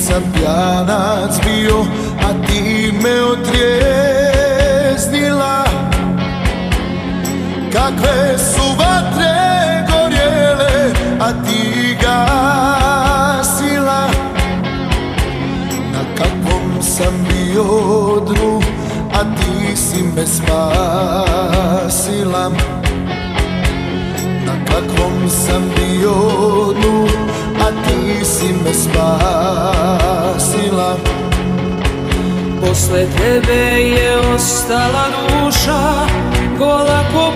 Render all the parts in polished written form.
sam pjanac bio, a ti me otrijeznila. Kakve su vatre gorjele, a ti gasila. Na kakvom sam bio dnu, a ti si me spasila. Na kakvom sam bio dnu, a ti si me spasila. Posle tebe je ostala duša gola ko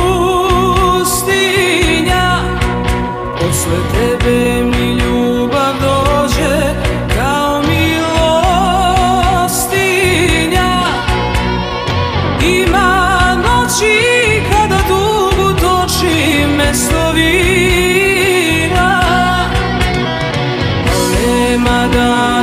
pustinja. Posle tebe mi ljubav dođe kao milostinja. Ima noći kada tugu toči mesto vina, al nema dana